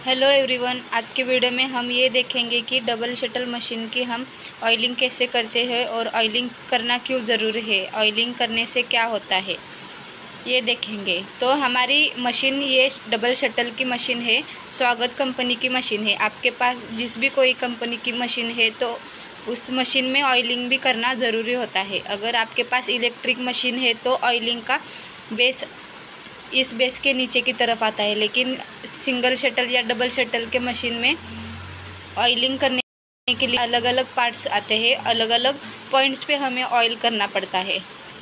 Hello everyone, आज के video में हम ये देखेंगे कि डबल शटल मशीन की हम ऑयलिंग कैसे करते हैं और ऑयलिंग करना क्यों ज़रूरी है, ऑयलिंग करने से क्या होता है ये देखेंगे। तो हमारी मशीन ये डबल शटल की मशीन है, स्वागत कंपनी की मशीन है। आपके पास जिस भी कोई कंपनी की मशीन है तो उस मशीन में ऑयलिंग भी करना ज़रूरी होता है। अगर आपके पास इलेक्ट्रिक मशीन है तो ऑयलिंग का बेस इस बेस के नीचे की तरफ आता है, लेकिन सिंगल शटल या डबल शटल के मशीन में ऑयलिंग करने के लिए अलग अलग पार्ट्स आते हैं, अलग अलग पॉइंट्स पे हमें ऑयल करना पड़ता है।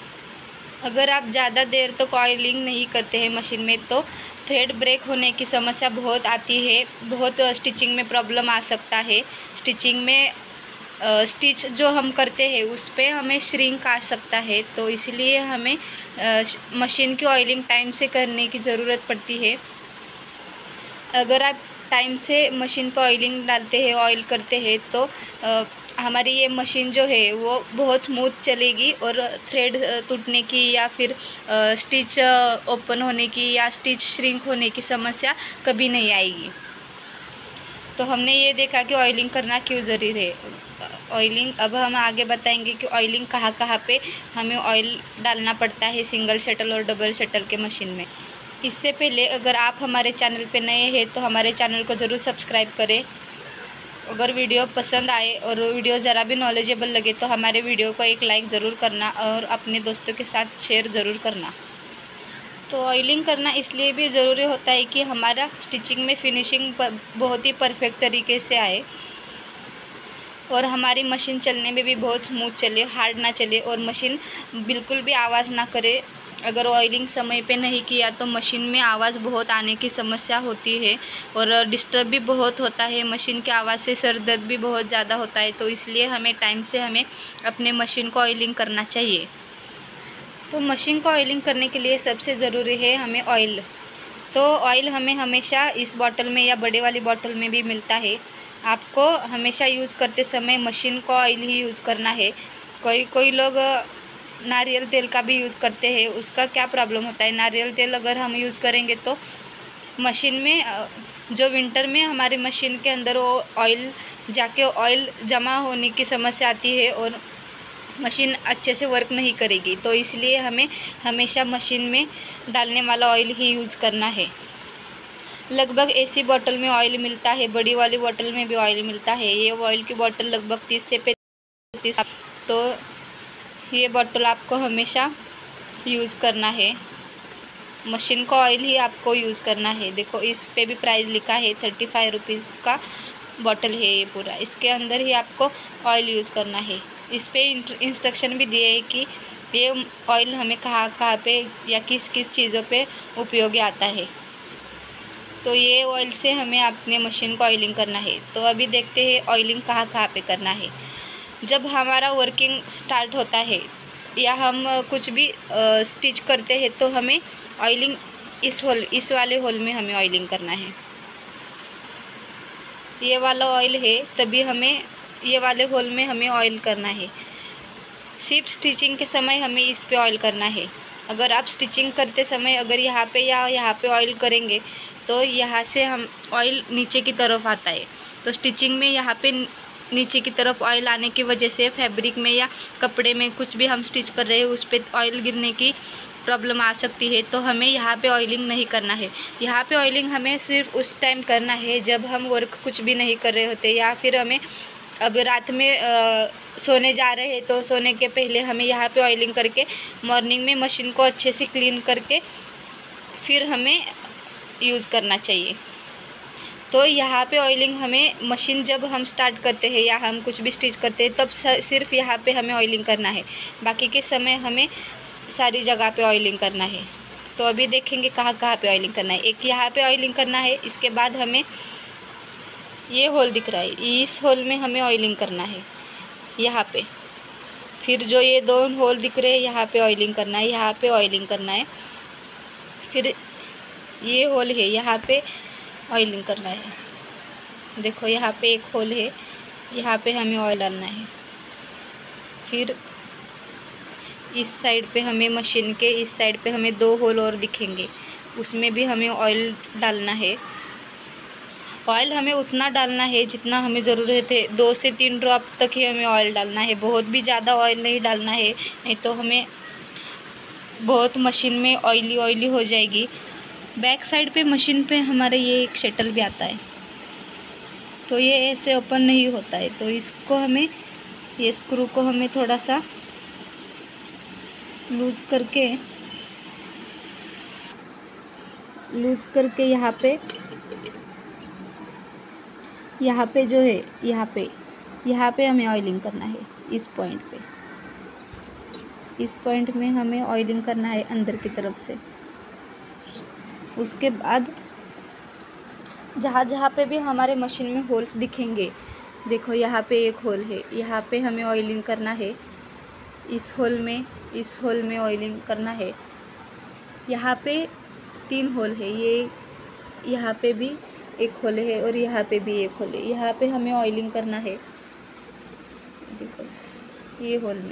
अगर आप ज़्यादा देर तक ऑयलिंग नहीं करते हैं मशीन में तो थ्रेड ब्रेक होने की समस्या बहुत आती है, बहुत स्टिचिंग में प्रॉब्लम आ सकता है। स्टिचिंग में स्टिच जो हम करते हैं उस पर हमें श्रिंक आ सकता है, तो इसलिए हमें मशीन की ऑयलिंग टाइम से करने की ज़रूरत पड़ती है। अगर आप टाइम से मशीन पर ऑयलिंग डालते हैं, ऑयल करते हैं तो हमारी ये मशीन जो है वो बहुत स्मूथ चलेगी और थ्रेड टूटने की या फिर स्टिच ओपन होने की या स्टिच श्रिंक होने की समस्या कभी नहीं आएगी। तो हमने ये देखा कि ऑयलिंग करना क्यों ज़रूरी है। ऑयलिंग अब हम आगे बताएंगे कि ऑयलिंग कहाँ कहाँ पे हमें ऑयल डालना पड़ता है सिंगल शटल और डबल शटल के मशीन में। इससे पहले अगर आप हमारे चैनल पे नए हैं तो हमारे चैनल को ज़रूर सब्सक्राइब करें। अगर वीडियो पसंद आए और वीडियो ज़रा भी नॉलेजेबल लगे तो हमारे वीडियो को एक लाइक ज़रूर करना और अपने दोस्तों के साथ शेयर ज़रूर करना। तो ऑयलिंग करना इसलिए भी ज़रूरी होता है कि हमारा स्टिचिंग में फिनिशिंग बहुत ही परफेक्ट तरीके से आए और हमारी मशीन चलने में भी बहुत स्मूथ चले, हार्ड ना चले और मशीन बिल्कुल भी आवाज़ ना करे। अगर ऑयलिंग समय पे नहीं किया तो मशीन में आवाज़ बहुत आने की समस्या होती है और डिस्टर्ब भी बहुत होता है। मशीन की आवाज़ से सर दर्द भी बहुत ज़्यादा होता है, तो इसलिए हमें टाइम से हमें अपने मशीन को ऑयलिंग करना चाहिए। तो मशीन को ऑयलिंग करने के लिए सबसे ज़रूरी है हमें ऑयल। तो ऑयल हमें हमेशा इस बॉटल में या बड़े वाली बॉटल में भी मिलता है। आपको हमेशा यूज़ करते समय मशीन को ऑयल ही यूज़ करना है। कोई लोग नारियल तेल का भी यूज़ करते हैं। उसका क्या प्रॉब्लम होता है, नारियल तेल अगर हम यूज़ करेंगे तो मशीन में जो विंटर में हमारी मशीन के अंदर वो ऑयल जाके ऑयल जमा होने की समस्या आती है और मशीन अच्छे से वर्क नहीं करेगी। तो इसलिए हमें हमेशा मशीन में डालने वाला ऑयल ही यूज़ करना है। लगभग ऐसी बॉटल में ऑयल मिलता है, बड़ी वाली बॉटल में भी ऑयल मिलता है। ये ऑयल की बॉटल लगभग 30 से 35। तो ये बॉटल आपको हमेशा यूज़ करना है, मशीन को ऑयल ही आपको यूज़ करना है। देखो इस पे भी प्राइस लिखा है, 35 रुपीज़ का बॉटल है ये पूरा। इसके अंदर ही आपको ऑयल यूज़ करना है। इस पे इंस्ट्रक्शन भी दिए है कि ये ऑयल हमें कहाँ कहाँ पे या किस किस चीज़ों पे उपयोगी आता है। तो ये ऑयल से हमें अपने मशीन को ऑयलिंग करना है। तो अभी देखते हैं ऑयलिंग कहाँ कहाँ पे करना है। जब हमारा वर्किंग स्टार्ट होता है या हम कुछ भी स्टिच करते हैं तो हमें ऑयलिंग इस वाले होल में हमें ऑयलिंग करना है। ये वाला ऑयल है, तभी हमें ये वाले होल में हमें ऑयल करना है। सिर्फ स्टिचिंग के समय हमें इस पे ऑयल करना है। अगर आप स्टिचिंग करते समय अगर यहाँ पे या यहाँ पे ऑयल करेंगे तो यहाँ से हम ऑयल नीचे की तरफ आता है। तो स्टिचिंग में यहाँ पे नीचे की तरफ ऑयल आने की वजह से फैब्रिक में या कपड़े में कुछ भी हम स्टिच कर रहे हैं उस पर ऑयल गिरने की प्रॉब्लम आ सकती है। तो हमें यहाँ पे ऑयलिंग नहीं करना है। यहाँ पे ऑयलिंग हमें सिर्फ उस टाइम करना है जब हम वर्क कुछ भी नहीं कर रहे होते, या फिर हमें अब रात में सोने जा रहे हैं तो सोने के पहले हमें यहाँ पे ऑयलिंग करके मॉर्निंग में मशीन को अच्छे से क्लीन करके फिर हमें यूज़ करना चाहिए। तो यहाँ पे ऑयलिंग हमें मशीन जब हम स्टार्ट करते हैं या हम कुछ भी स्टिच करते हैं तब सिर्फ यहाँ पे हमें ऑयलिंग करना है, बाकी के समय हमें सारी जगह पे ऑयलिंग करना है। तो अभी देखेंगे कहाँ कहाँ पे ऑयलिंग करना है। एक यहाँ पे ऑयलिंग करना है, इसके बाद हमें ये होल दिख रहा है, इस होल में हमें ऑयलिंग करना है यहाँ पे। फिर जो ये दो होल दिख रहे हैं यहाँ पे ऑयलिंग करना है, यहाँ पे ऑयलिंग करना है। फिर ये होल है, यहाँ पे ऑयलिंग करना है। देखो यहाँ पे एक होल है, यहाँ पे हमें ऑयल डालना है। फिर इस साइड पे हमें मशीन के इस साइड पे हमें 2 होल और दिखेंगे, उसमें भी हमें ऑयल डालना है। ऑयल हमें उतना डालना है जितना हमें ज़रूरत है। 2 से 3 ड्रॉप तक ही हमें ऑयल डालना है, बहुत भी ज़्यादा ऑयल नहीं डालना है, नहीं तो हमें बहुत मशीन में ऑयली हो जाएगी। बैक साइड पे मशीन पे हमारे ये एक शटल भी आता है, तो ये ऐसे ओपन नहीं होता है, तो इसको हमें, ये स्क्रू को हमें थोड़ा सा लूज़ करके यहाँ पे जो है, यहाँ पे हमें ऑयलिंग करना है। इस पॉइंट में हमें ऑयलिंग करना है अंदर की तरफ से। उसके बाद जहाँ पे भी हमारे मशीन में होल्स दिखेंगे, देखो यहाँ पे एक होल है, यहाँ पे हमें ऑयलिंग करना है। इस होल में ऑयलिंग करना है। यहाँ पे 3 होल है, ये यहाँ पे भी एक होल है और यहाँ पे भी एक होल है। यहाँ पे हमें ऑयलिंग करना है, देखो ये होल में।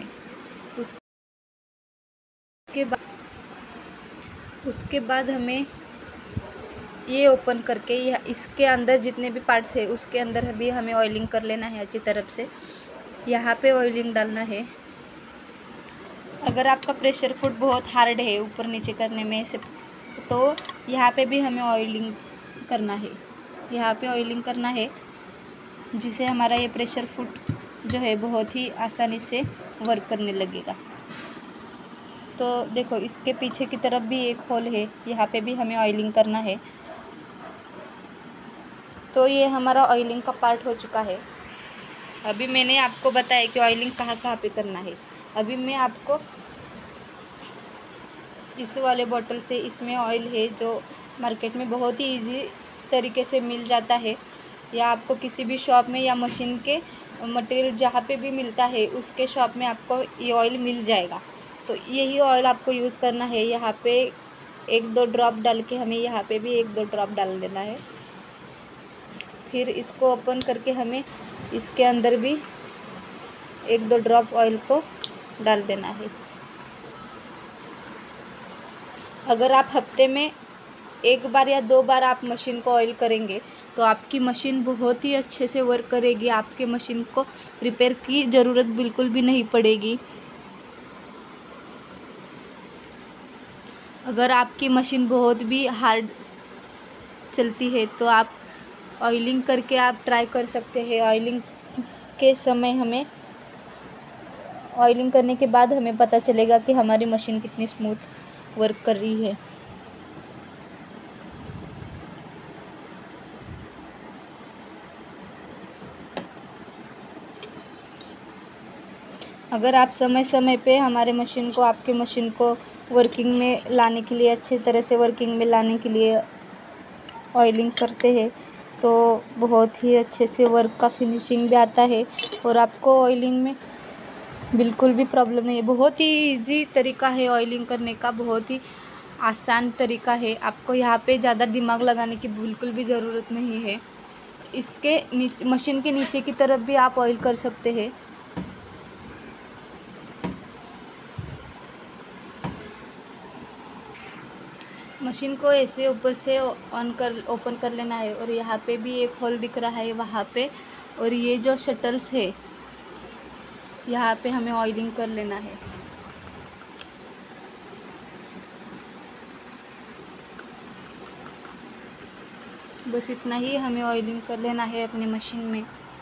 उसके बाद हमें ये ओपन करके इसके अंदर जितने भी पार्ट्स है उसके अंदर भी हमें ऑयलिंग कर लेना है अच्छी तरफ से। यहाँ पे ऑयलिंग डालना है। अगर आपका प्रेशर फुट बहुत हार्ड है ऊपर नीचे करने में से, तो यहाँ पे भी हमें ऑयलिंग करना है। यहाँ पे ऑयलिंग करना है जिससे हमारा ये प्रेशर फुट जो है बहुत ही आसानी से वर्क करने लगेगा। तो देखो इसके पीछे की तरफ भी एक होल है, यहाँ पे भी हमें ऑयलिंग करना है। तो ये हमारा ऑयलिंग का पार्ट हो चुका है। अभी मैंने आपको बताया कि ऑयलिंग कहाँ पे करना है। अभी मैं आपको इस वाले बोतल से, इसमें ऑयल है जो मार्केट में बहुत ही इजी तरीके से मिल जाता है, या आपको किसी भी शॉप में या मशीन के मटेरियल जहाँ पे भी मिलता है उसके शॉप में आपको ये ऑयल मिल जाएगा। तो यही ऑयल आपको यूज़ करना है। यहाँ पे 1-2 ड्रॉप डाल के हमें यहाँ पे भी 1-2 ड्रॉप डाल देना है। फिर इसको ओपन करके हमें इसके अंदर भी 1-2 ड्रॉप ऑयल को डाल देना है। अगर आप हफ्ते में 1 बार या 2 बार आप मशीन को ऑयल करेंगे तो आपकी मशीन बहुत ही अच्छे से वर्क करेगी। आपके मशीन को रिपेयर की ज़रूरत बिल्कुल भी नहीं पड़ेगी। अगर आपकी मशीन बहुत भी हार्ड चलती है तो आप ऑयलिंग करके आप ट्राई कर सकते हैं। ऑयलिंग करने के बाद हमें पता चलेगा कि हमारी मशीन कितनी स्मूथ वर्क कर रही है। अगर आप समय पे हमारे आपके मशीन को वर्किंग में लाने के लिए, अच्छे तरह से वर्किंग में लाने के लिए ऑयलिंग करते हैं तो बहुत ही अच्छे से वर्क का फिनिशिंग भी आता है और आपको ऑयलिंग में बिल्कुल भी प्रॉब्लम नहीं है। बहुत ही इजी तरीका है ऑयलिंग करने का, बहुत ही आसान तरीका है। आपको यहाँ पे ज़्यादा दिमाग लगाने की बिल्कुल भी ज़रूरत नहीं है। इसके नीचे, मशीन के नीचे की तरफ भी आप ऑयल कर सकते हैं। मशीन को ऐसे ऊपर से ओपन कर लेना है और यहाँ पे भी एक होल दिख रहा है वहाँ पे, और ये जो शटल्स है यहाँ पे हमें ऑयलिंग कर लेना है। बस इतना ही हमें ऑयलिंग कर लेना है अपने मशीन में।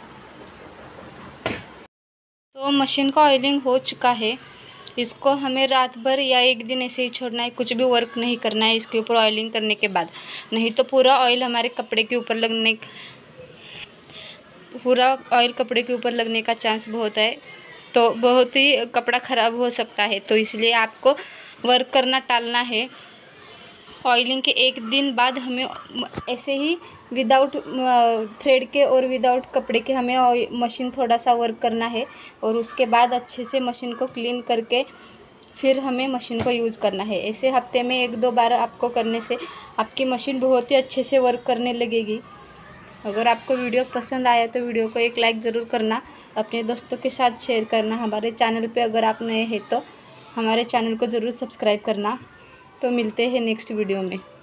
तो मशीन का ऑयलिंग हो चुका है। इसको हमें रात भर या 1 दिन ऐसे ही छोड़ना है, कुछ भी वर्क नहीं करना है इसके ऊपर ऑयलिंग करने के बाद, नहीं तो पूरा ऑयल कपड़े के ऊपर लगने का चांस बहुत है, तो बहुत ही कपड़ा ख़राब हो सकता है। तो इसलिए आपको वर्क करना टालना है। ऑयलिंग के 1 दिन बाद हमें ऐसे ही विदाउट थ्रेड के और विदाउट कपड़े के हमें मशीन थोड़ा सा वर्क करना है, और उसके बाद अच्छे से मशीन को क्लीन करके फिर हमें मशीन को यूज़ करना है। ऐसे हफ्ते में 1-2 बार आपको करने से आपकी मशीन बहुत ही अच्छे से वर्क करने लगेगी। अगर आपको वीडियो पसंद आया तो वीडियो को एक लाइक ज़रूर करना, अपने दोस्तों के साथ शेयर करना। हमारे चैनल पे अगर आप नए हैं तो हमारे चैनल को ज़रूर सब्सक्राइब करना। तो मिलते हैं नेक्स्ट वीडियो में।